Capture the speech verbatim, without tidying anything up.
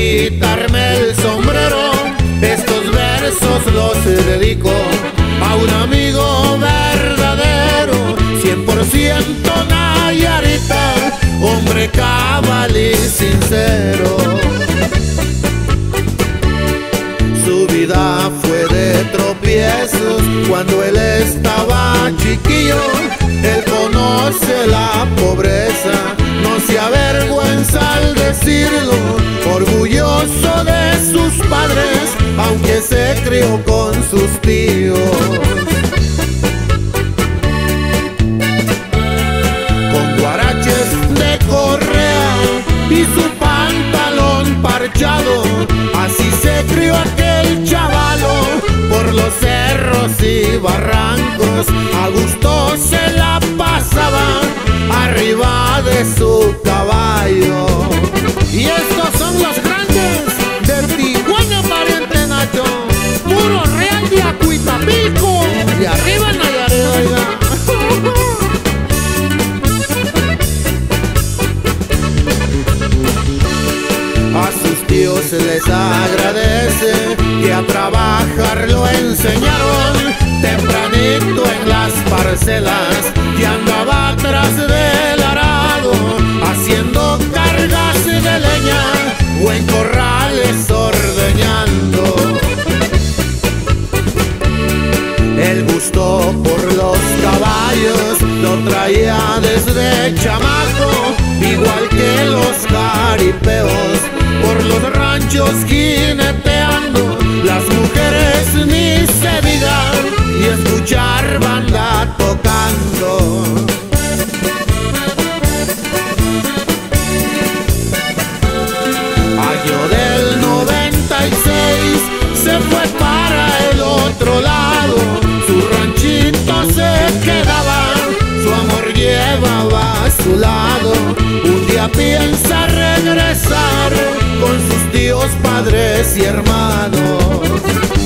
quitarme el sombrero, estos versos los dedico a un amigo verdadero, cien por ciento Nayarita, hombre cabal y sincero. Su vida fue de tropiezos cuando él estaba chiquillo. Él conoce la pobreza, no se avergüenza al decirlo, orgulloso de sus padres, aunque se crió con sus tíos. Con guaraches de correa y su pantalón parchado, así se crió aquel chavalo por los cerros y barrancos. A gusto se la pasaba arriba de su caballo. Y estos son los grandes de Tijuana, pariente Nacho, puro real de Acuitapico, y arriba Nayarit, oiga. A sus tíos les agradece que a trabajar lo enseñaron. Tempranito en las parcelas y andaba atrás del arado, haciendo cargas de leña o en corrales ordeñando. El gusto por los caballos lo traía desde chamaco, igual que los jaripeos, por los ranchos jineteando, las mujeres ni se digan, y escuchar banda tocando. Año del noventa y seis se fue para el otro lado, su ranchito se quedaba, su amor llevaba a su lado. Un día piensa regresar con sus tíos, padres y hermanos.